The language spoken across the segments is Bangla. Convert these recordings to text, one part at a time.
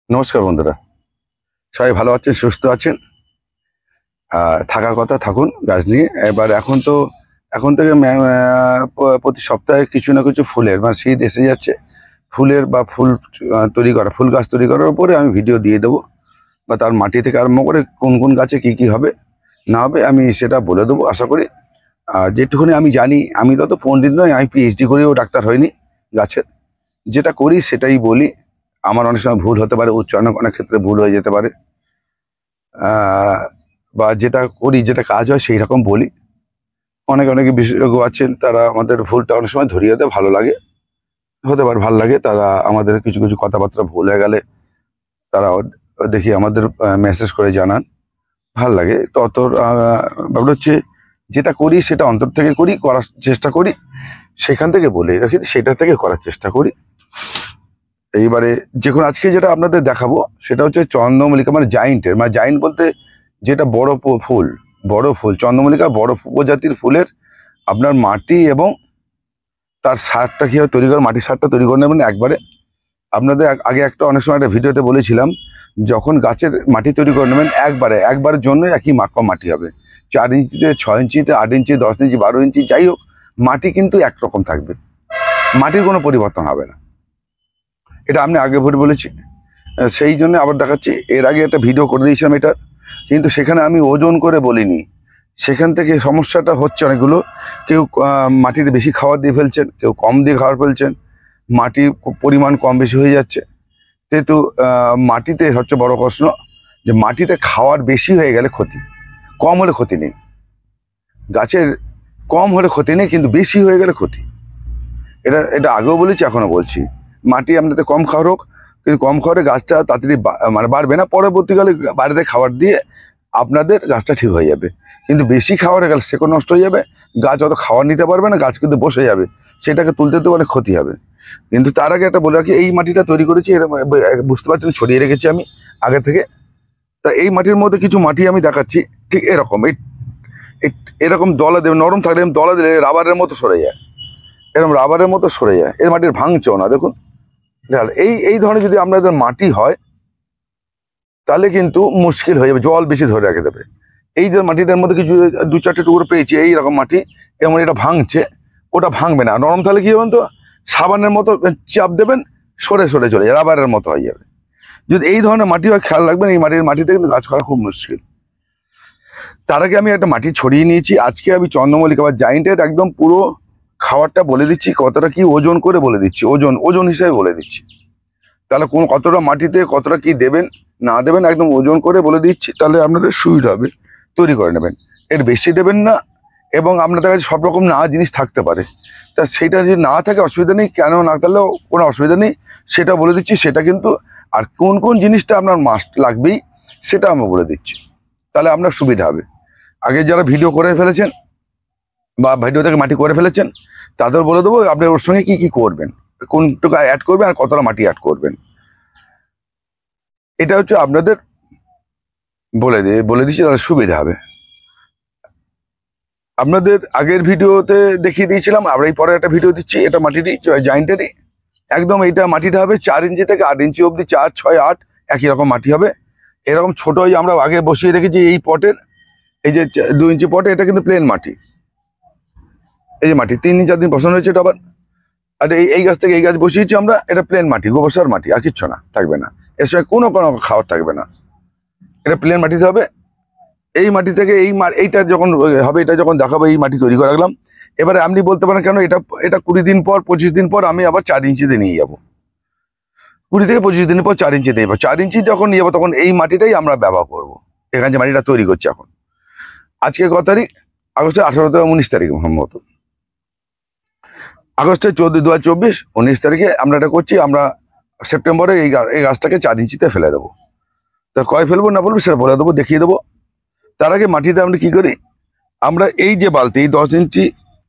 নমস্কার বন্ধুরা, সবাই ভালো আছেন, সুস্থ আছেন। থাকার কথা থাকুন গাছ নিয়ে। এবার এখন থেকে প্রতি সপ্তাহে কিছু না কিছু ফুলের শীত এসে যাচ্ছে, ফুলের বা ফুল তৈরি করা, ফুল গাছ তৈরি করার উপরে আমি ভিডিও দিয়ে দেবো, বা তার মাটি থেকে আরম্ভ করে কোন কোন গাছে কি কি হবে না হবে আমি সেটা বলে দেবো আশা করি। যেটুকুনি আমি জানি, আমি তত পণ্ডিত নয়, আমি পিএইচডি করেও ডাক্তার হয়নি গাছের। যেটা করি সেটাই বলি। আমার অনেক সময় ভুল হতে পারে, উচ্চারণ অনেক ক্ষেত্রে ভুল হয়ে যেতে পারে, বা যেটা করি যেটা কাজ হয় সেই রকম বলি। অনেকে বিশেষজ্ঞ আছেন, তারা আমাদের ভুলটা অনেক সময় ধরিয়ে দেয়, ভালো লাগে, হতে পারে ভালো লাগে। তারা আমাদের কিছু কিছু কথাবার্তা ভুল হয়ে গেলে তারা দেখি আমাদের মেসেজ করে জানান, ভাল লাগে। তো অত ব্যাপার হচ্ছে, যেটা করি সেটা অন্তর থেকে করার চেষ্টা করি, সেখান থেকে বলে রাখি, সেটা থেকে করার চেষ্টা করি। এইবারে যেখানে আজকে যেটা আপনাদের দেখাবো সেটা হচ্ছে চন্দ্রমল্লিকা, জাইন্টের, জাইন্ট বলতে যেটা বড় ফুল চন্দ্রমল্লিকা, বড় প্রজাতির ফুলের আপনার মাটি এবং তার সারটা কিভাবে তৈরি করে, মাটির সারটা তৈরি করে নেবেন একবারে। আপনাদের আগে অনেক সময় একটা ভিডিওতে বলেছিলাম, যখন গাছের মাটি তৈরি করে নেবেন একবারের জন্য একই মাটি হবে। 4 ইঞ্চিতে, 6 ইঞ্চিতে, 8 ইঞ্চি, 10 ইঞ্চি, 12 ইঞ্চি, যাই হোক, মাটি কিন্তু একরকম থাকবে, মাটির কোনো পরিবর্তন হবে না। এটা আমি আগে বলেছি, সেই জন্য আবার দেখাচ্ছি। এর আগে একটা ভিডিও করে দিয়েছিলাম এটা, কিন্তু সেখানে আমি ওজন করে বলিনি। সেখান থেকে সমস্যাটা হচ্ছে অনেকগুলো, কেউ মাটিতে বেশি খাবার দিয়ে ফেলছেন, কেউ কম দিয়ে খাবার ফেলছেন, মাটির পরিমাণ কম বেশি হয়ে যাচ্ছে। যেহেতু মাটিতে হচ্ছে বড় প্রশ্ন, যে মাটিতে খাওয়ার বেশি হয়ে গেলে ক্ষতি, কম হলে ক্ষতি নেই। গাছের কম হলে ক্ষতি নেই, কিন্তু বেশি হয়ে গেলে ক্ষতি। এটা আগেও বলেছি, এখনো বলছি। মাটি আপনাদের কম খাওয়ার হোক, কিন্তু কম খাওয়ারে গাছটা তাড়াতাড়ি বাড়বে না। পরবর্তীকালে বাড়িতে খাবার দিয়ে আপনাদের গাছটা ঠিক হয়ে যাবে। কিন্তু বেশি খাওয়ারে গেলে শেকড় নষ্ট হয়ে যাবে, গাছ অত খাবার নিতে পারবে না, গাছ কিন্তু বসে যাবে, সেটাকে তুলতে অনেক ক্ষতি হবে। কিন্তু তার আগে একটা বলে রাখি, এই মাটিটা তৈরি করেছি, বুঝতে পারছেন, ছড়িয়ে রেখেছি আমি আগে থেকে। তা এই মাটির মধ্যে কিছু মাটি আমি দেখাচ্ছি, ঠিক এরকম এরকম দলা দেবে, নরম থাকলে দলা দিলে রাবারের মতো সরে যায়, এরকম রাবারের মতো সরে যায়, এর মাটির ভাঙছেও না। দেখুন, এই ধরনের যদি আপনাদের মাটি হয় তাহলে কিন্তু মুশকিল হয়ে যাবে, জল বেশি ধরে রেখে দেবে। এই যে মাটিটার মধ্যে কিছু 2-4টে টুকরো পেয়েছি এইরকম মাটি, এমন এটা ভাঙছে, ওটা ভাঙবে না। নরম তাহলে কি হবেন, তো সাবানের মতো চাপ দেবেন, সরে সরে চলে যাবে, রাবারের মতো হয়ে যাবে। যদি এই ধরনের মাটি হয়, খেয়াল রাখবেন, এই মাটিতে কিন্তু গাছ করা খুব মুশকিল। তার আগে আমি একটা মাটি ছড়িয়ে নিয়েছি। আজকে আমি চন্দ্রমল্লিকা বা জাইন্টের একদম পুরো খাবারটা বলে দিচ্ছি, কতটা কি ওজন করে বলে দিচ্ছি, ওজন হিসেবে বলে দিচ্ছি। তাহলে কতটা মাটিতে কতটা কি দেবেন না দেবেন একদম ওজন করে বলে দিচ্ছি, তাহলে আপনাদের সুবিধা হবে, তৈরি করে নেবেন। এর বেশি দেবেন না, এবং আপনাদের কাছে সব রকম না জিনিস থাকতে পারে, তা সেটা যদি না থাকে অসুবিধা নেই, কেন না থাকলেও কোনো অসুবিধা নেই, সেটা বলে দিচ্ছি। সেটা কিন্তু, আর কোন কোন জিনিসটা আপনার মাস্ট লাগবেই সেটা আমি বলে দিচ্ছি, তাহলে আপনার সুবিধা হবে। আগে যারা ভিডিও করে ফেলেছেন বা ভিডিও থেকে মাটি করে ফেলেছেন, তাদের বলে দেবো আপনি ওর সঙ্গে কি কি করবেন, কোনটুকু অ্যাড করবেন আর কতটা মাটি অ্যাড করবেন। এটা হচ্ছে আপনাদের বলে দিচ্ছি, তাহলে সুবিধা হবে। আপনাদের আগের ভিডিওতে দেখিয়ে দিয়েছিলাম, আমরা এই পরে একটা ভিডিও দিচ্ছি, এটা মাটিরই, জাইন্টেরই একদম। এইটা মাটিটা হবে 4 ইঞ্চি থেকে 8 ইঞ্চি অবধি, 4, 6, 8 একই রকম মাটি হবে। এরকম ছোট আমরা আগে বসিয়ে রেখেছি এই পটের, এই যে 2 ইঞ্চি পটে, এটা কিন্তু প্লেন মাটি। এই যে মাটি 3 দিন 4 দিন বসানো হয়েছে, এটা আবার। আর এই গাছ থেকে এই গাছ বসিয়েছি আমরা, এটা প্লেন মাটি, গোবর সার মাটি, আর কিচ্ছু না থাকবে না, এর সঙ্গে কোনো খাবার থাকবে না, এটা প্লেন মাটিতে হবে। এই মাটি থেকে এইটা যখন হবে, এটা যখন দেখাবো, এই মাটি তৈরি করে রাখলাম। এবারে আপনি বলতে পারেন, কেন এটা 20 দিন পর 25 দিন পর আমি আবার 4 ইঞ্চিতে নিয়ে যাবো, 20 থেকে 25 দিন পর 4 ইঞ্চিতে নিয়ে যাবো। 4 ইঞ্চি যখন নিয়ে যাবো, তখন এই মাটিটাই আমরা ব্যবহার করবো। এখানে যে মাটিটা তৈরি করছি এখন, আজকে কত তারিখ, আগস্টের 18 থেকে 19 তারিখ সম্ভবত, আগস্টের 2024 19 তারিখে আমরা এটা করছি। আমরা সেপ্টেম্বরে এই গাছটাকে 4 ইঞ্চিতে ফেলে দেবো। তা কয় ফেলবো না বলবো সেটা বলে দেবো, দেখিয়ে দেবো। তার আগে মাটিতে আমরা কি করি, আমরা এই যে বালতি, 10 ইঞ্চি,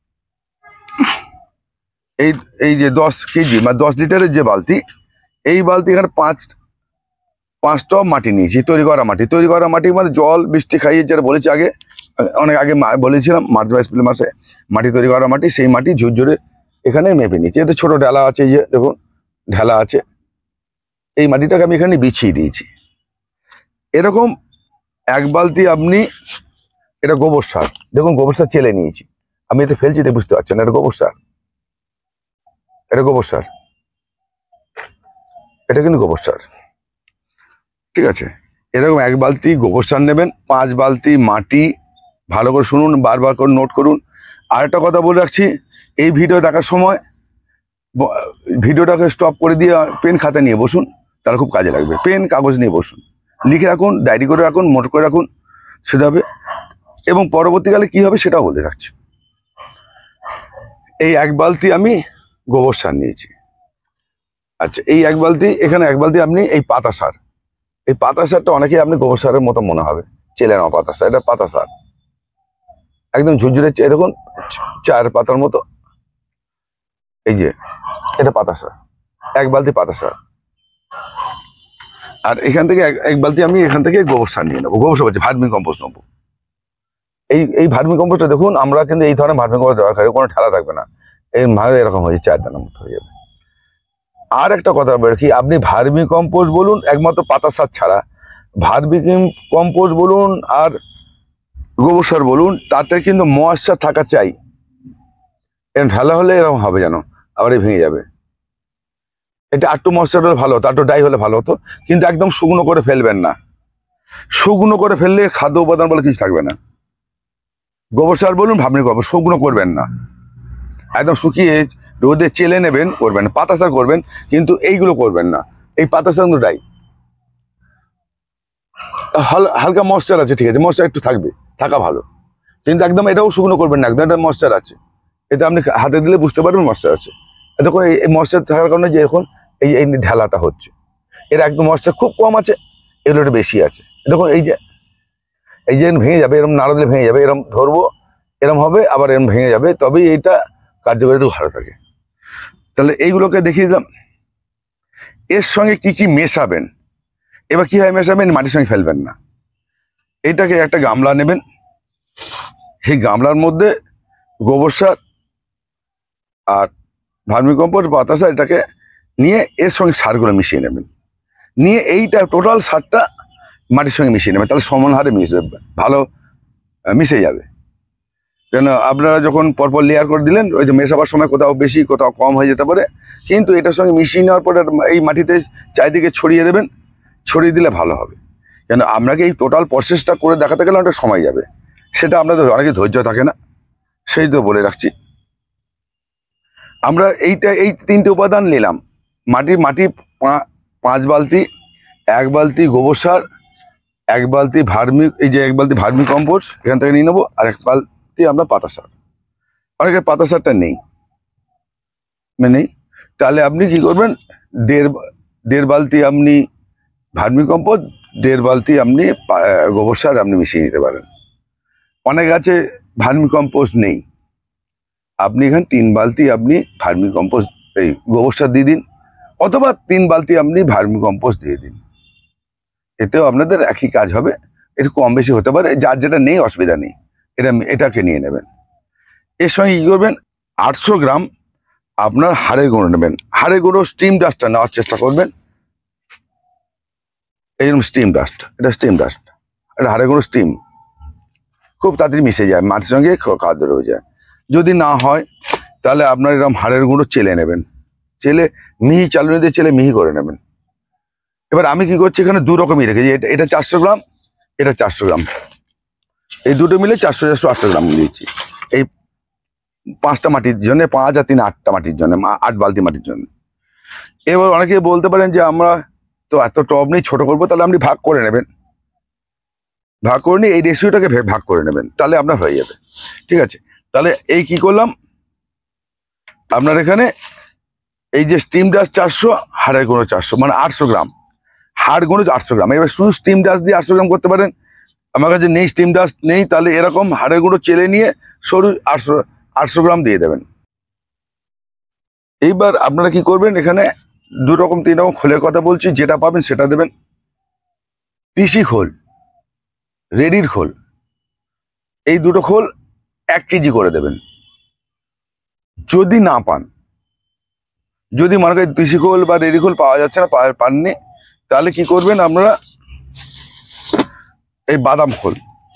এই যে 10 কেজি 10 লিটারের যে বালতি, এই বালতি এখানে 5 টব মাটি নিয়েছি, তৈরি করা মাটি জল বৃষ্টি খাইয়ে, যেটা বলেছি আগে, অনেক আগে বলেছিলাম, মার্চ বা এপ্রিল মাসে মাটি তৈরি করা মাটি, সেই মাটি ঝুরঝুরে এখানে মেপে নিয়েছি। এতে ছোট ঢেলা আছে, এই যে দেখুন ঢেলা আছে, এই মাটিটাকে আমি এখানে বিছিয়ে দিয়েছি। এরকম 1 বালতি আপনি, এটা গোবর সার, দেখুন গোবর সার চেলে নিয়েছি আমি, এতে ফেলছি এটা বুঝতে পারছেন, এটা গোবর সার, এটা গোবর সার, এটা কিন্তু গোবর সার, ঠিক আছে। এরকম 1 বালতি গোবর সার নেবেন, 5 বালতি মাটি। ভালো করে শুনুন, বারবার করে নোট করুন। আর একটা কথা বলে রাখছি, এই ভিডিও দেখার সময় ভিডিওটাকে স্টপ করে দিয়ে পেন খাতা নিয়ে বসুন, তাহলে খুব কাজে লাগবে। পেন কাগজ নিয়ে বসুন, লিখে রাখুন, ডায়েরি করে রাখুন, নোট করে রাখুন, সেটা হবে। এবং পরবর্তীকালে কি হবে সেটাও বলে রাখছি। এই 1 বালতি আমি গোবর সার নিয়েছি। আচ্ছা, এই 1 বালতি, এখানে 1 বালতি আপনি এই পাতা সার, এই পাতা সারটা অনেকেই আপনি গোবর সারের মতো মনে হবে, চেলে নেওয়া পাতা সার, এটা পাতা সার, একদম ঝুরঝুরে, দেখুন চায়ের পাতার মতো, এই যে এটা পাতা সার, 1 বালতি পাতা সার। আর এখান থেকে 1 বালতি আমি এখান থেকে গোবর সার নিয়ে নেবো, গোবর সার হচ্ছে ভার্মি কম্পোস্ট নেবো। এই ভার্মি কম্পোস্টটা দেখুন, আমরা কিন্তু এই ধরনের ভার্মি কম্পোস্ট দেওয়া খাই, কোনো ঠেলা থাকবে না, এই মারে এরকম হয়ে 4 দানার মতো হয়ে যাবে। আর একটা কথা বলি কি, আপনি ভার্মি কম্পোস্ট বলুন, একমাত্র পাতা সার ছাড়া ভার্মি কম্পোস্ট বলুন আর গোবর সার বলুন, তাতে কিন্তু ময়েশ্চার থাকা চাই। এরকম ঢালা হলে এরকম হবে যেন আবার ভেঙে যাবে। এটা একটু ময়েশ্চার হলে ভালো হতো, একটু ডাই হলে ভালো হতো, কিন্তু একদম শুকনো করে ফেলবেন না। শুকনো করে ফেললে খাদ্য উপাদান বলে কিছু থাকবে না। গোবর সার বলুন, ভার্মি কম্পোস্ট, শুকনো করবেন না, একদম শুকিয়ে রোদে চেলে নেবেন, করবেন। পাতা সার করবেন, কিন্তু এইগুলো করবেন না। এই পাতা সার ডাই, হালকা ময়েশ্চার আছে, ঠিক আছে, ময়েশ্চার একটু থাকবে, থাকা ভালো, কিন্তু একদম এটাও শুকনো করবেন না, একদম এটা ময়েশ্চার আছে, এটা আপনি হাতে দিলে বুঝতে পারবেন ময়েশ্চার আছে। দেখুন এই ময়েশ্চার থাকার কারণে যে এখন এই ঢেলাটা হচ্ছে, এর একদম ময়েশ্চার খুব কম আছে, এগুলো একটু বেশি আছে। দেখুন এই যে ভেঙে যাবে, এরকম নাড়া দিলে ভেঙে যাবে, এরকম ধরবো এরকম হবে, আবার এরকম ভেঙে যাবে, তবেই এইটা কার্যকারিতা ভালো থাকে। তাহলে এইগুলোকে দেখিয়ে দিলাম। এর সঙ্গে কি কি মেশাবেন, এবার কি হয় মেশাবেন, মাটির সঙ্গে ফেলবেন না। এইটাকে একটা গামলা নেবেন, সেই গামলার মধ্যে গোবর সার আর ভার্মি কম্পোস্ট, পাতা সার, এটাকে নিয়ে এর সঙ্গে সারগুলো মিশিয়ে নেবেন, নিয়ে এইটা টোটাল সারটা মাটির সঙ্গে মিশিয়ে নেবেন, তাহলে সমান হারে মিশবে, ভালো মিশে যাবে। কেন আপনারা যখন পরপর লেয়ার করে দিলেন, ওই যে মেশাবার সময় কোথাও বেশি কোথাও কম হয়ে যেতে পারে, কিন্তু এটার সঙ্গে মিশিয়ে নেওয়ার পরে এই মাটিতে চারিদিকে ছড়িয়ে দেবেন, ছড়িয়ে দিলে ভালো হবে। কেন আপনাকে এই টোটাল প্রসেসটা করে দেখাতে গেলে অনেকটা সময় যাবে, সেটা আপনাদের অনেকে ধৈর্য থাকে না, সেই তো বলে রাখছি। আমরা এই 3টে উপাদান নিলাম, মাটি 5 বালতি, 1 বালতি গোবর সার, 1 বালতি এই যে 1 বালতি ভার্মি কম্পোস্ট এখান থেকে নিয়ে নেবো, আর 1 বালতি আমরা পাতা সার। অনেকের পাতা সারটা নেই, তাহলে আপনি কি করবেন, 1.5 বালতি আপনি ভার্মি কম্পোস্ট, 1.5 বালতি আপনি গোবর সার আপনি মিশিয়ে নিতে পারেন। অনেক আছে ভার্মি কম্পোস্ট নেই, আপনি এখানে 3 বালতি আপনি ভার্মি কম্পোস্ট এই গোবর সার দিয়ে দিন, অথবা 3 বালতি আপনি ভার্মি কম্পোস্ট দিয়ে দিন, এতেও আপনাদের একই কাজ হবে। একটু কম বেশি হতে পারে, যার যেটা নেই অসুবিধা নেই, এটাকে নিয়ে নেবেন। এর সঙ্গে কি করবেন, 800 গ্রাম আপনার হাড়ের গুঁড়ো নেবেন। হাড়ের গুঁড়ো স্টিম ডাস্টটা নেওয়ার চেষ্টা করবেন, এইরকম স্টিম ডাস্ট, এটা স্টিম ডাস্ট, এটা হাড়ের গুঁড়ো স্টিম, খুব তাড়াতাড়ি মিশে যায় মাটির সঙ্গে, খাদ্য রয়ে যায়। যদি না হয় তাহলে আপনার এরকম হাড়ের গুঁড়ো চেলে নেবেন, চেলে মিহি চালনি দিয়ে চেলে মিহি করে নেবেন। এবার আমি কি করছি, এখানে 2 রকমই রেখেছি, এটা 400 গ্রাম, এটা 400 গ্রাম, এই দুটো মিলে 400 গ্রাম দিয়েছি। এই 5টা মাটির জন্য, 5 আর 3 8টা মাটির জন্য, 8 বালতি মাটির জন্য। এবার অনেকে বলতে পারেন যে আমরা তো এত টব নেই, ছোট করবো, তাহলে আপনি ভাগ করে নেবেন, ভাগ করে নিয়ে এই রেশিওটাকে ভাগ করে নেবেন, তাহলে আপনার হয়ে যাবে, ঠিক আছে। তাহলে এই কি করলাম, আপনার এখানে এই যে স্টিম ডাস্ট 400, হাড়ের গুঁড়ো 400, মানে 800 গ্রাম, হাড় গুঁড়ো 800 গ্রাম। এবার শুধু স্টিম ডাস্ট দিয়ে 800 গ্রাম করতে পারেন, আমার কাছে নেই স্টিম ডাস্ট নেই, তাহলে এরকম হাড়ের গুঁড়ো চেলে নিয়ে সরু 800 গ্রাম দিয়ে দেবেন। এইবার আপনারা কি করবেন, এখানে 2 রকম 3 রকম খোলের কথা বলছি, যেটা পাবেন সেটা দেবেন। তিসি খোল, রেডির খোল, এই 2টো খোল 1 কেজি করে দেবেন। যদি না পান, যদি মনে করেন তিসি খোল বা রেডি খোল পাওয়া যাচ্ছে না, পাননি, তাহলে কি করবেন আপনারা, এই বাদাম খোল,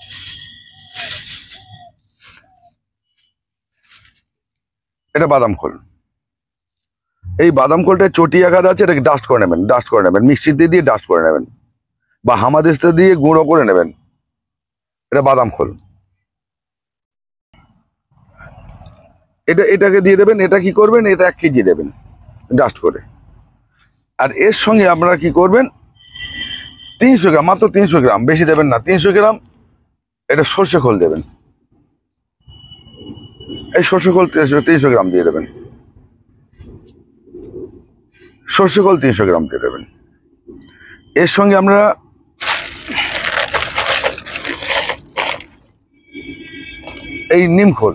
এটা বাদাম খোল, এই বাদাম খোলটা চটি আকার আছে, এটাকে ডাস্ট করে নেবেন, ডাস্ট করে নেবেন, মিক্সিতে দিয়ে ডাস্ট করে নেবেন বা হামাদেস্তা দিয়ে গুঁড়ো করে নেবেন। এটা বাদাম খোল, এটাকে দিয়ে দেবেন। এটা কি করবেন, এটা 1 কেজি দেবেন ডাস্ট করে। আর এর সঙ্গে আপনারা কি করবেন, 300 গ্রাম, মাত্র 300 গ্রাম, বেশি দেবেন না, 300 গ্রাম এটা সর্ষে খোল দেবেন। এই সর্ষে খোল 300 গ্রাম দিয়ে দেবেন, সর্ষে খোল 300 গ্রাম দিয়ে দেবেন। এর সঙ্গে আমরা এই নিমখোল,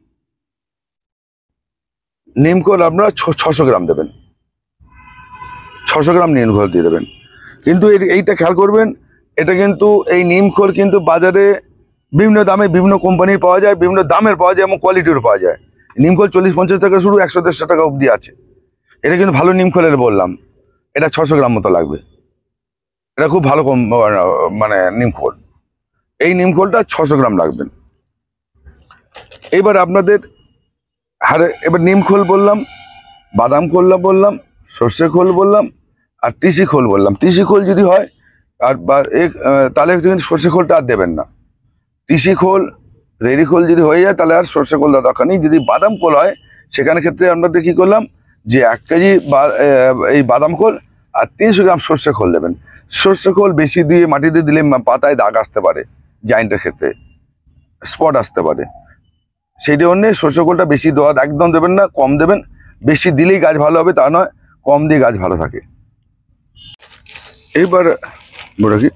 নিমখোল আপনারা 600 গ্রাম দেবেন, 600 গ্রাম নিমখোল দিয়ে দেবেন। কিন্তু এইটা খেয়াল করবেন, এটা কিন্তু এই নিমখোল কিন্তু বাজারে বিভিন্ন দামে বিভিন্ন কোম্পানির পাওয়া যায়, বিভিন্ন দামের পাওয়া যায় এবং কোয়ালিটির পাওয়া যায়। নিমখোল 40-50 টাকা শুরু, 100-150 টাকা অবধি আছে। এটা কিন্তু ভালো নিমখোলের বললাম, এটা 600 গ্রাম মতো লাগবে। এটা খুব ভালো মানে নিমখোল, এই নিমখোলটা 600 গ্রাম লাগবেন। এবার আপনাদের এবার নিমখোল বললাম, বাদাম খোল বললাম, সর্ষে খোল বললাম, আর তিসি খোল বললাম। তিসি খোল যদি হয় আর তাহলে কিন্তু সর্ষে খোলটা আর দেবেন না। তিসি খোল, রেডি খোল যদি হয়ে যায় তাহলে আর সর্ষে খোল দেওয়ার দরকার নেই। যদি বাদাম খোল হয় সেখানে ক্ষেত্রে আপনাদের কি করলাম, যে 1 কেজি এই বাদাম খোল আর 300 গ্রাম সর্ষে খোল দেবেন। সর্ষে খোল বেশি দিয়ে মাটিতে দিলে পাতায় দাগ আসতে পারে, জয়েন্টের ক্ষেত্রে স্পট আসতে পারে, সেই জন্য সর্ষে খোলটা বেশি দেওয়া একদম দেবেন না, কম দেবেন। বেশি দিলেই গাছ ভালো হবে তা নয়, কম দিয়ে গাছ ভালো থাকে। এইবার বলে কি,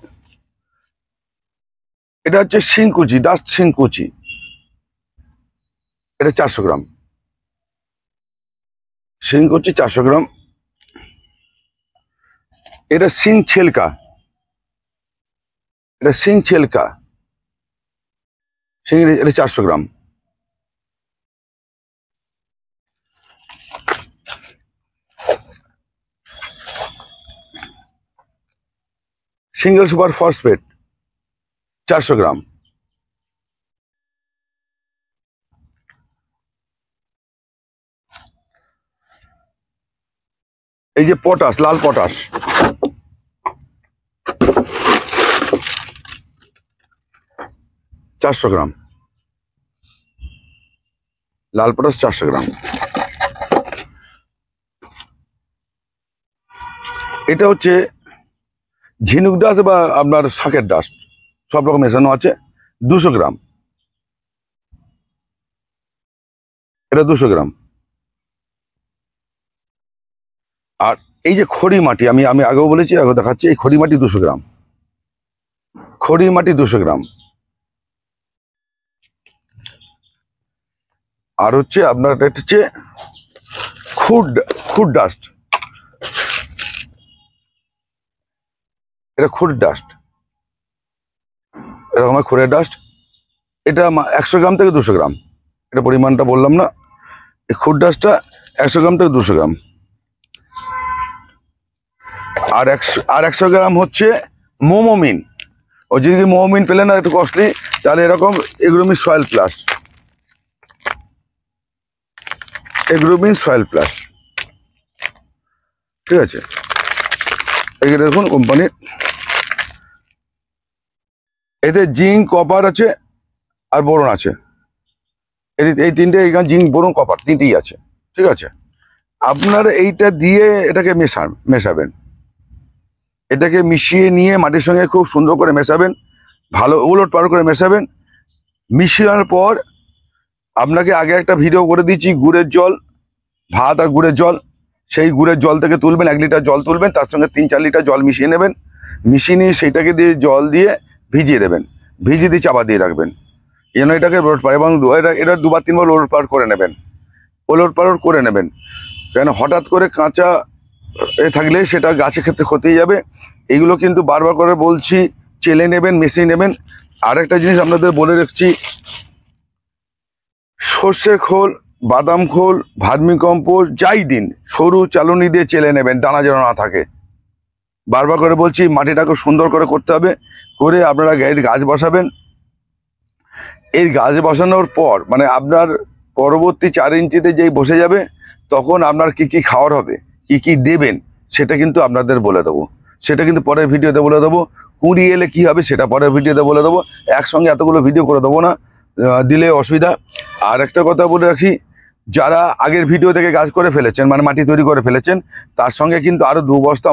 এটা হচ্ছে শিংকুচি, ডাস্ট শিংকুচি, এটা 400 গ্রাম, শিংকুচি 400 গ্রাম। এটা শিং ছেলকা, এটা শিং ছেলকা, শিং, এটা 400 gram. Single super phosphate 400 gram. এই যে পটাশ, লাল পটাশ 400 গ্রাম, লাল পটাশ 400 গ্রাম। এটা হচ্ছে ঝিনুক ডাস্ট বা আপনার শাকের ডাস্ট, সব রকম মেশানো আছে, 200 গ্রাম, এটা 200 গ্রাম। আর এই যে খড়ি মাটি, আমি আগেও বলেছি, আগে দেখাচ্ছি, এই খড়ি মাটি 200 গ্রাম, খড়ি মাটি 200 গ্রাম। আর হচ্ছে আপনার হচ্ছে খুড ডাস্ট, এটা খুড ডাস্ট, এরকম খুঁড়ের ডাস্ট, এটা 100 গ্রাম থেকে 200 গ্রাম, এটা পরিমাণটা বললাম না। এই খুড ডাস্টটা 100 গ্রাম থেকে 200 গ্রাম। আর 100 গ্রাম হচ্ছে মোমোমিন। ও যদি মোমোমিন পেলে না একটু কস্টলি, তাহলে এরকম Agromin soil plus, Agromin soil plus, ঠিক আছে। এখানে দেখুন কোম্পানির, এতে জিঙ্ক, কপার আছে আর বোরন আছে। এই তিনটে, এখানে জিঙ্ক, বোরন, কপার তিনটেই আছে, ঠিক আছে। আপনার এইটা দিয়ে এটাকে মেশাবেন, এটাকে মিশিয়ে নিয়ে মাটির সঙ্গে খুব সুন্দর করে মেশাবেন, ভালো উলট পালট করে মেশাবেন। মিশিয়ে পর আপনাকে আগে একটা ভিডিও করে দিচ্ছি, গুড়ের জল, ভাত আর গুড়ের জল, সেই গুড়ের জল থেকে তুলবেন, 1 লিটার জল তুলবেন, তার সঙ্গে 3-4 লিটার জল মিশিয়ে নেবেন, মিশিয়ে নিয়ে সেইটাকে দিয়ে জল দিয়ে ভিজিয়ে দেবেন, ভিজিয়ে দিয়ে চাপা দিয়ে রাখবেন যেন এটাকে রোড পার, এবং এটা 2-3 বার ওলট পালট করে নেবেন, ওলট পালট করে নেবেন। কেন হঠাৎ করে কাঁচা থাকলে সেটা গাছের ক্ষেত্রে ক্ষতি যাবে। এগুলো কিন্তু বারবার করে বলছি, চেলে নেবেন, মিশিয়ে নেবেন। আর একটা জিনিস আপনাদের বলে রাখছি, সর্ষের খোল, বাদাম খোল, ভার্মি কম্পোস্ট যাই দিন, সরু চালনি দিয়ে চেলে নেবেন, দানা যেন না থাকে। বারবার করে বলছি মাটিটা খুব সুন্দর করে করতে হবে, করে আপনারা গাছ বসাবেন। এই গাছ বসানোর পর মানে আপনার পরবর্তী 4 ইঞ্চিতে যেই বসে যাবে তখন আপনার কি কি খাওয়ার হবে, কি কি দেবেন সেটা কিন্তু আপনাদের বলে দেবো, সেটা কিন্তু পরের ভিডিওতে বলে দেবো। কুঁড়ি এলে কি হবে সেটা পরের ভিডিওতে বলে দেবো, একসঙ্গে এতগুলো ভিডিও করে দেবো না, দিলে অসুবিধা। আর একটা কথা বলে রাখি, যারা আগের ভিডিও থেকে গাছ করে ফেলেছেন মানে মাটি তৈরি করে ফেলেছেন, তার সঙ্গে কিন্তু আরো 2 বস্তা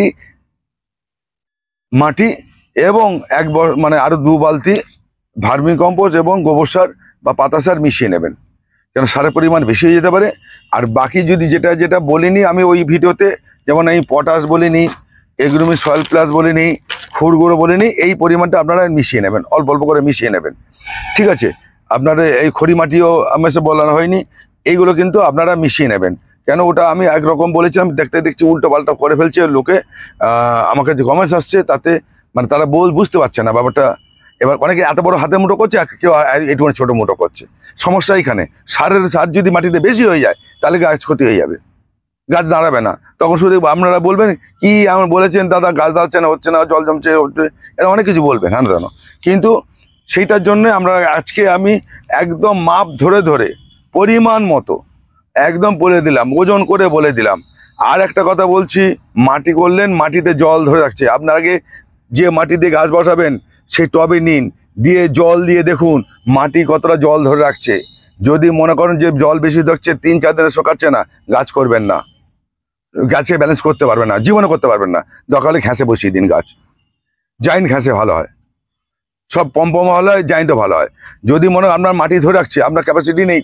মাটি এবং মানে আরো 2 বালতি ভার্মি কম্পোস্ট এবং গোবর সার বা পাতা সার মিশিয়ে নেবেন, কেন সারের পরিমাণ বেশি হয়ে যেতে পারে। আর বাকি যদি যেটা যেটা বলিনি আমি ওই ভিডিওতে, যেমন এই পটাশ বলিনি, এগ্রোমি সয়েল প্লাস বলিনি, খুরগুঁড়ো বলিনি, এই পরিমাণটা আপনারা মিশিয়ে নেবেন, অল্প অল্প করে মিশিয়ে নেবেন, ঠিক আছে। আপনার এই খড়ি মাটিও আমাকে বলানো হয়নি, এইগুলো কিন্তু আপনারা মিশিয়ে নেবেন, কেন ওটা আমি একরকম বলেছিলাম, দেখতে দেখছি উল্টো পাল্টা করে ফেলছে লোকে। আমাকে যে কমেন্টস আসছে তাতে মানে তারা বুঝতে পারছে না ব্যাপারটা। এবার অনেকে এত বড় হাতে মুঠো করছে, কেউ একটু ছোট মুঠো করছে। সমস্যা এখানে সার যদি মাটিতে বেশি হয়ে যায় তাহলে গাছ ক্ষতি হয়ে যাবে, গাছ দাঁড়াবে না। তখন শুধু আপনারা বলবেন কি আমার বলেছেন দাদা গাছ দাঁড়াচ্ছে না, হচ্ছে না, জল জমছে, হচ্ছে, এরা অনেক কিছু বলবেন, হ্যাঁ জানো। কিন্তু সেইটার জন্য আমরা আজকে আমি একদম মাপ ধরে ধরে পরিমাণ মতো একদম বলে দিলাম, ওজন করে বলে দিলাম। আর একটা কথা বলছি, মাটি করলেন, মাটিতে জল ধরে রাখছে। আপনার আগে যে মাটি দিয়ে গাছ বসাবেন সেই টবে নিন, দিয়ে জল দিয়ে দেখুন মাটি কতটা জল ধরে রাখছে। যদি মনে করেন যে জল বেশি ধরছে, 3-4 দিনে শোকাচ্ছে না, গাছ করবেন না, গাছে ব্যালেন্স করতে পারবেন না, জীবনে করতে পারবেন না। দরকার হলে ঘ্যাসে বসিয়ে দিন গাছ, জাইন্ট ঘ্যাসে ভালো হয়, সব পম্পম ভালো হয়, জাইন্টও ভালো হয়। যদি মনে হয় আপনার মাটি ধরে রাখছে, আপনার ক্যাপাসিটি নেই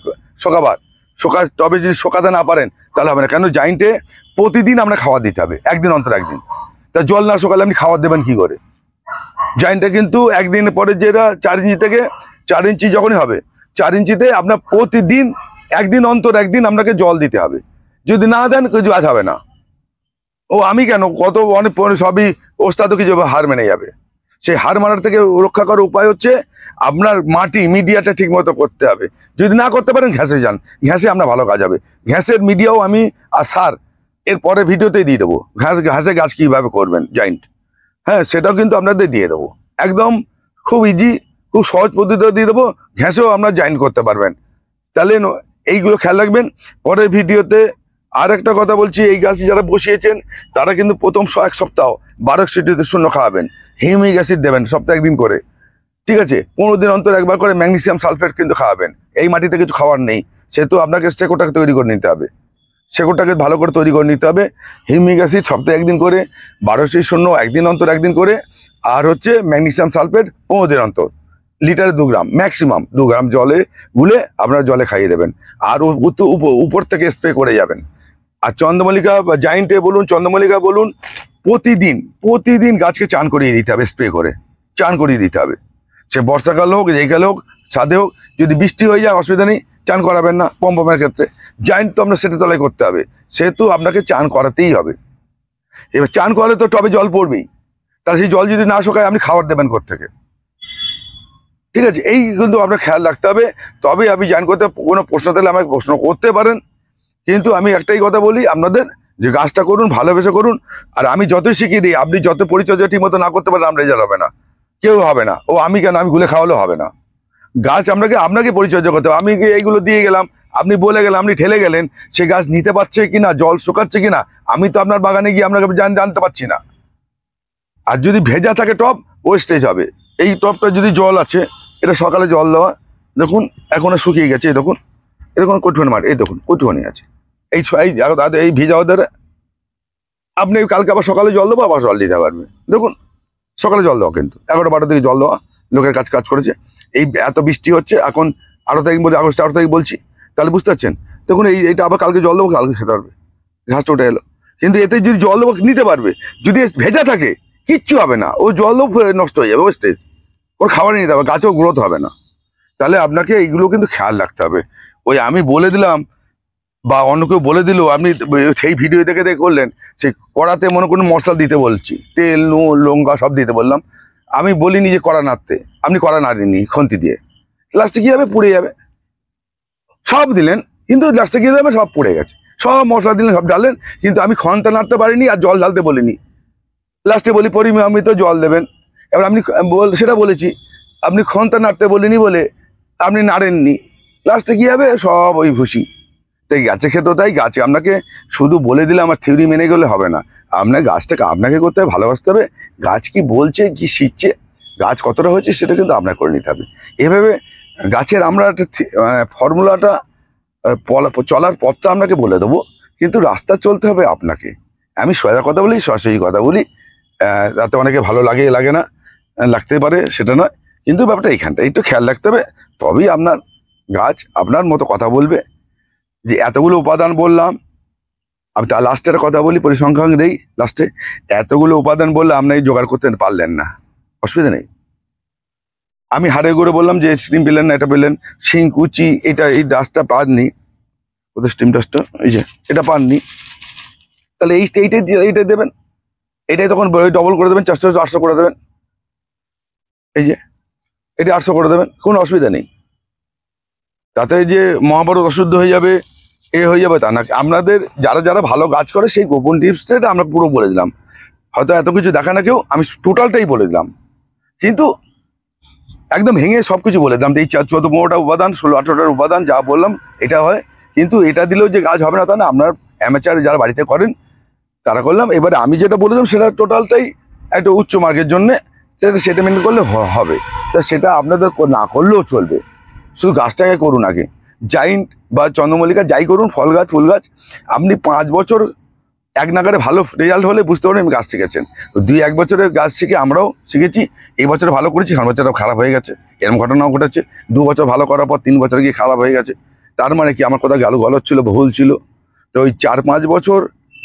টবে যদি শোকাতে না পারেন তাহলে হবে না, কেন জাইন্টে প্রতিদিন আপনার খাবার দিতে হবে, একদিন অন্তর একদিন। তা জল না শোকালে আপনি খাবার দেবেন কি করে? জাইন্টে কিন্তু একদিন পরে যেটা 4 ইঞ্চি থেকে 4 ইঞ্চি যখনই হবে, 4 ইঞ্চিতে আপনার প্রতিদিন একদিন অন্তর একদিন আপনাকে জল দিতে হবে। যদি না দেন কিছু গাছ হবে না। ও আমি কেন, কত অনেক সবই ওস্তাদ কিছু হার মেনে যাবে। সেই হার মানার থেকে রক্ষা করার উপায় হচ্ছে আপনার মাটি মিডিয়াটা ঠিক মতো করতে হবে। যদি না করতে পারেন ঘ্যাসে যান, ঘ্যাসে আপনার ভালো কাজ হবে। ঘ্যাসের মিডিয়াও আমি আর সার এর পরে ভিডিওতেই দিয়ে দেবো, ঘ্যাসে গাছ কিভাবে করবেন জাইন্ট, হ্যাঁ সেটাও কিন্তু আপনাদের দিয়ে দেবো। একদম খুব ইজি, খুব সহজ পদ্ধতিতে দিয়ে দেবো, ঘ্যাসেও আপনার জয়েন করতে পারবেন। তাহলে এইগুলো খেয়াল রাখবেন। পরের ভিডিওতে আর একটা কথা বলছি, এই গাছ যারা বসিয়েছেন তারা কিন্তু প্রথম 1 সপ্তাহ 1200 খাওয়াবেন, হিউমিক অ্যাসিড দেবেন সপ্তাহে 1 দিন করে, ঠিক আছে। 15 দিন অন্তর একবার করে ম্যাগনেসিয়াম সালফেট কিন্তু খাওয়াবেন। এই মাটিতে কিছু খাওয়ার নেই, সেহেতু আপনাকে শেকড়টাকে তৈরি করে নিতে হবে, শেকড়টাকে ভালো করে তৈরি করে নিতে হবে। হিউমিক অ্যাসিড সপ্তাহে 1 দিন করে, 1200 একদিন অন্তর 1 দিন করে, আর হচ্ছে ম্যাগনেসিয়াম সালফেট 15 দিন অন্তর, লিটারে 2 গ্রাম, ম্যাক্সিমাম 2 গ্রাম জলে গুলে আপনারা জলে খাইয়ে দেবেন। আর উপর থেকে স্প্রে করে যাবেন। আর চন্দ্রমল্লিকা বা জাইন্টে বলুন, চন্দ্রমল্লিকা বলুন, প্রতিদিন গাছকে চান করিয়ে দিতে হবে, স্প্রে করে চান করিয়ে দিতে হবে। সে বর্ষাকাল হোক, যেইকাল হোক, ছাদে হোক, যদি বৃষ্টি হয়ে যায় অসুবিধা নেই, চান করাবেন না পম্পমের ক্ষেত্রে। জাইন্ট তো আপনার সেটা তলায় করতে হবে, সেহেতু আপনাকে চান করাতেই হবে। এবার চান করলে তো টবে জল পড়বেই, তাহলে সেই জল যদি না শোকায় আপনি খাবার দেবেন কোত্থেকে, ঠিক আছে। এই কিন্তু আপনার খেয়াল রাখতে হবে। তবে আপনি জান করতে কোনো প্রশ্ন থাকলে আমাকে প্রশ্ন করতে পারেন, কিন্তু আমি একটাই কথা বলি আপনাদের, যে গাছটা করুন, ভালোবেসে করুন। আর আমি যতই শিখিয়ে দিই, আপনি যত পরিচর্যা ঠিক মতো না করতে পারেন আপনার রেজাল্ট হবে না, কেউ হবে না। ও আমি কেন, আমি গুলে খাওয়ালেও হবে না। গাছ আপনাকে পরিচর্যা করতে হবে। আমি এইগুলো দিয়ে গেলাম, আপনি বলে গেলেন, আপনি ঠেলে গেলেন, সে গাছ নিতে পারছে কিনা, জল শুকাচ্ছে কিনা, আমি তো আপনার বাগানে গিয়ে আপনাকে জানতে পারছি না। আর যদি ভেজা থাকে টব, ওয়েস্টেজ হবে। এই টবটা যদি জল আছে, এটা সকালে জল দেওয়া, দেখুন এখনো শুকিয়ে গেছে, এই দেখুন এরকম কটুয়ানি মাঠ, এই দেখুন কটুয়ানি আছে, এই ভেজা ওদের আপনি কালকে আবার সকালে জল দেবো, আবার জল দিতে পারবে। দেখুন সকালে জল দেওয়া, কিন্তু 11-12 দিকে জল দেওয়া, লোকের কাজ করেছে। এই এত বৃষ্টি হচ্ছে এখন, 18 তারিখ বলছি, আগস্ট 18 তারিখ বলছি, তাহলে বুঝতে পারছেন। দেখুন এইটা আবার কালকে জল দেবো, কালকে খেতে পারবে, ঘাসটা উঠে এলো। কিন্তু এতে যদি জল দেবো নিতে পারবে, যদি ভেজা থাকে কিচ্ছু হবে না, ও জল দেবো নষ্ট হয়ে যাবে, ওয়েস্টেজ, ওর খাবার নিতে হবে, গাছেও গ্রোথ হবে না। তাহলে আপনাকে এইগুলো কিন্তু খেয়াল রাখতে হবে। ওই আমি বলে দিলাম বা অন্য কেউ বলে দিল, আপনি সেই ভিডিও দেখে করলেন, সেই কড়াতে মনে করুন মশলা দিতে বলছি, তেল, নুন, লঙ্কা সব দিতে বললাম, আমি বলিনি যে কড়া নাড়তে, আপনি কড়া নাড়েননি খন্তি দিয়ে, লাস্টে কি হবে, পুড়ে যাবে। সব দিলেন কিন্তু লাস্টে কি যাবে, সব পুড়ে গেছে। সব মশলা দিলেন, সব ডাললেন, কিন্তু আমি খন্তা নাড়তে পারিনি আর জল ঢালতে বলিনি। লাস্টে বলি পরিমিত জল দেবেন। এবার আপনি সেটা বলেছি, আপনি খন্তা নাড়তে বলিনি বলে আপনি নাড়েননি, লাস্টে কী হবে, সব ওই ভুসি। তাই গাছে খেতেও তাই, গাছে আপনাকে শুধু বলে দিলে আমার থিওরি মেনে গেলে হবে না, আপনার গাছটাকে আপনাকে করতে হবে, ভালোবাসতে হবে। গাছ কি বলছে, কি শিখছে, গাছ কতটা হয়েছে সেটা কিন্তু আপনার করে নিতে হবে। এভাবে গাছের আমরা একটা ফর্মুলাটা চলার পথটা আপনাকে বলে দেবো, কিন্তু রাস্তা চলতে হবে আপনাকে। আমি সোজা কথা বলি, সরাসরি কথা বলি, তাতে অনেকে ভালো লাগে লাগে না, লাগতে পারে সেটা নয়, কিন্তু ব্যাপারটা এইখানটা একটু খেয়াল রাখতে হবে, তবেই আপনার গাছ আপনার মতো কথা বলবে। যে এতগুলো উপাদান বললাম, আমি তার লাস্টের কথা বলি, পরিসংখ্যান দেই লাস্টে, এতগুলো উপাদান বললে আপনি জোগাড় করতে পারলেন না, অসুবিধা নেই। আমি হাড়ে করে বললাম যে স্টিম পেলেন না, এটা পেলেন, শিং কুচি, এটা এই ডাস্টটা পাননি, ওদের স্টিম ডাস্টটা এই যে এটা পাননি, তাহলে এইটাই দেবেন, এটাই তখন ডবল করে দেবেন, 400 800 করে দেবেন, এই যে এটা 800 করে দেবেন, কোনো অসুবিধা নেই। তাতে যে মহাভারত অশুদ্ধ হয়ে যাবে, এ হয়ে যাবে তা না। আপনাদের যারা যারা ভালো কাজ করে সেই গোপন টিপসটা আমরা পুরো বলে দিলাম, হয়তো এত কিছু দেখা না কেউ, আমি টোটালটাই বলে দিলাম, কিন্তু একদম ভেঙে সব কিছু বলে দিলাম। এই 14-15টা উপাদান, 16-18টার উপাদান যা বললাম এটা হয়, কিন্তু এটা দিলেও যে গাছ হবে না তা না। আপনার অ্যামেচার যারা বাড়িতে করেন তারা করলাম, এবারে আমি যেটা বলে দিলাম সেটা টোটালটাই একটা উচ্চ মার্গের জন্যে, সেটা মেনে করলে হবে। তা সেটা আপনাদের না করলেও চলবে, শুধু গাছটাকে করুন আগে। জাইন্ট বা চন্দ্রমল্লিকা যাই করুন, ফল গাছ ফুল গাছ, আপনি 5 বছর এক নাগারে ভালো রেজাল্ট হলে বুঝতে পারেন আমি গাছ শিখেছেন। 2-1 বছরের গাছ শিখে আমরাও শিখেছি, এই বছর ভালো করেছি, 3 বছর খারাপ হয়ে গেছে, এরকম ঘটনাও ঘটেছে। 2 বছর ভালো করার পর 3 বছর গিয়ে খারাপ হয়ে গেছে, তার মানে কি আমার কথা গলত ছিল, ভুল ছিল। তো ওই 4-5 বছর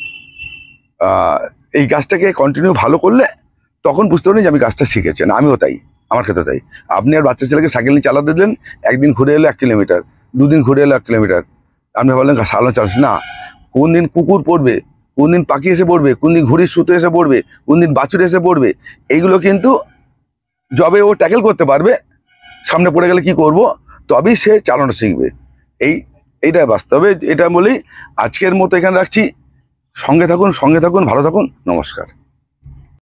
এই গাছটাকে কন্টিনিউ ভালো করলে তখন বুঝতে পারেন যে আমি গাছটা শিখেছেন। আমিও তাই, আমার ক্ষেত্রে তাই। আপনি আর বাচ্চা ছেলেকে সাইকেল নিয়ে চালাতে দিলেন, একদিন ঘুরে এলো 1 কিলোমিটার, 2 দিন ঘুরে এলো 1 কিলোমিটার, আপনি বললেন সালানো চালাচ্ছি না। কোন দিন কুকুর পড়বে, কোন দিন পাখি এসে পড়বে, কোন দিন ঘুড়ির সুতো এসে পড়বে, কোন দিন বাছুর এসে পড়বে, এইগুলো কিন্তু যবে ও ট্যাকেল করতে পারবে, সামনে পড়ে গেলে কি করব, তবেই সে চালানো শিখবে। এইটা বাস্তবে, এটা বলেই আজকের মতো এখানে রাখছি। সঙ্গে থাকুন, ভালো থাকুন, নমস্কার।